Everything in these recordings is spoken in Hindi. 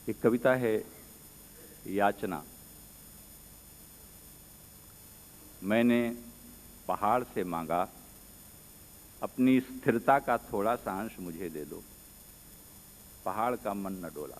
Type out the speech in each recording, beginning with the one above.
एक कविता है याचना। मैंने पहाड़ से मांगा अपनी स्थिरता का थोड़ा सा अंश मुझे दे दो, पहाड़ का मन न डोला।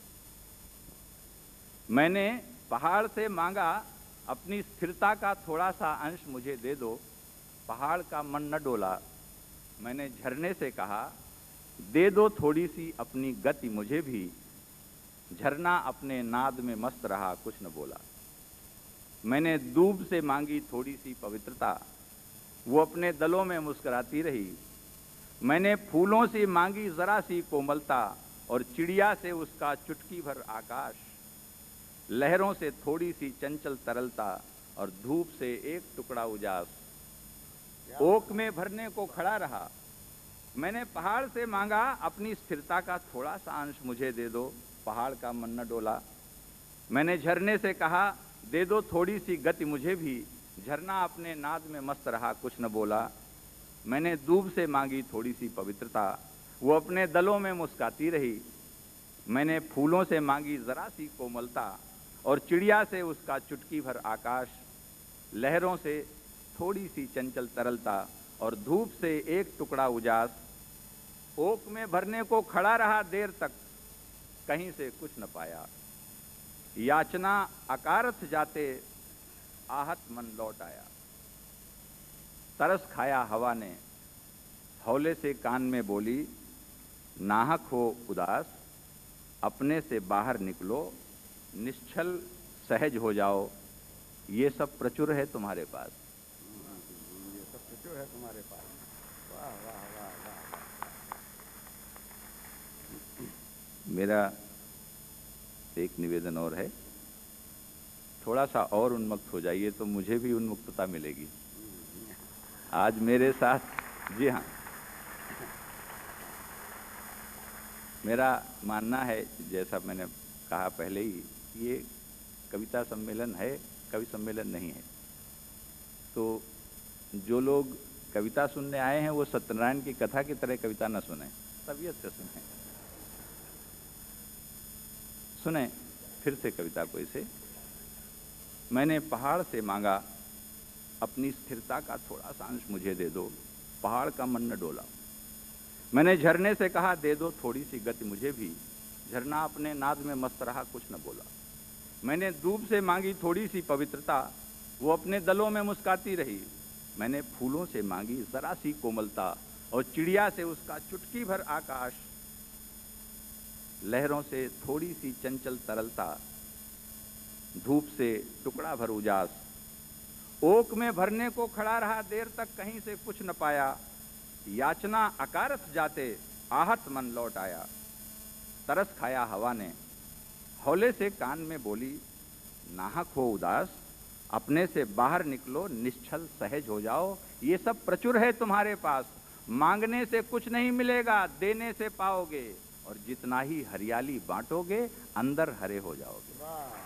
मैंने पहाड़ से मांगा अपनी स्थिरता का थोड़ा सा अंश मुझे दे दो, पहाड़ का मन न डोला। मैंने झरने से कहा दे दो थोड़ी सी अपनी गति मुझे भी, झरना अपने नाद में मस्त रहा कुछ न बोला। मैंने दूब से मांगी थोड़ी सी पवित्रता, वो अपने दलों में मुस्कुराती रही। मैंने फूलों से मांगी जरा सी कोमलता, और चिड़िया से उसका चुटकी भर आकाश। लहरों से थोड़ी सी चंचल तरलता, और धूप से एक टुकड़ा उजास। ओक में भरने को खड़ा रहा। मैंने पहाड़ से मांगा अपनी स्थिरता का थोड़ा सा अंश मुझे दे दो, पहाड़ का मन न डोला। मैंने झरने से कहा दे दो थोड़ी सी गति मुझे भी, झरना अपने नाद में मस्त रहा कुछ न बोला। मैंने दूब से मांगी थोड़ी सी पवित्रता, वो अपने दलों में मुस्काती रही। मैंने फूलों से मांगी जरा सी कोमलता, और चिड़िया से उसका चुटकी भर आकाश। लहरों से थोड़ी सी चंचल तरलता, और धूप से एक टुकड़ा उजास। ओक में भरने को खड़ा रहा देर तक, कहीं से कुछ न पाया। याचना अकारथ जाते आहत मन लौट आया। तरस खाया हवा ने हौले से कान में बोली, नाहक हो उदास अपने से बाहर निकलो, निश्चल सहज हो जाओ, ये सब प्रचुर है तुम्हारे पास। ये सब प्रचुर है तुम्हारे पास। वाह वाह वाह वाह। मेरा एक निवेदन और है, थोड़ा सा और उन्मुक्त हो जाइए तो मुझे भी उन्मुक्तता मिलेगी। आज मेरे साथ, जी हाँ, मेरा मानना है, जैसा मैंने कहा पहले ही, ये कविता सम्मेलन है, कवि सम्मेलन नहीं है। तो जो लोग कविता सुनने आए हैं वो सत्यनारायण की कथा की तरह कविता न सुने, तबीयत से सुने फिर से कविता को इसे। मैंने पहाड़ से मांगा अपनी स्थिरता का थोड़ा सा अंश मुझे दे दो, पहाड़ का मन न डोला। मैंने झरने से कहा दे दो थोड़ी सी गति मुझे भी, झरना अपने नाद में मस्त रहा कुछ न बोला। मैंने दूब से मांगी थोड़ी सी पवित्रता, वो अपने दलों में मुस्काती रही। मैंने फूलों से मांगी जरा सी कोमलता, और चिड़िया से उसका चुटकी भर आकाश। लहरों से थोड़ी सी चंचल तरलता, धूप से टुकड़ा भर उजास। ओक में भरने को खड़ा रहा देर तक, कहीं से कुछ न पाया। याचना अकारथ जाते आहत मन लौट आया। तरस खाया हवा ने हौले से कान में बोली, नाहक हो उदास अपने से बाहर निकलो, निश्चल सहज हो जाओ, ये सब प्रचुर है तुम्हारे पास। मांगने से कुछ नहीं मिलेगा, देने से पाओगे, और जितना ही हरियाली बांटोगे अंदर हरे हो जाओगे।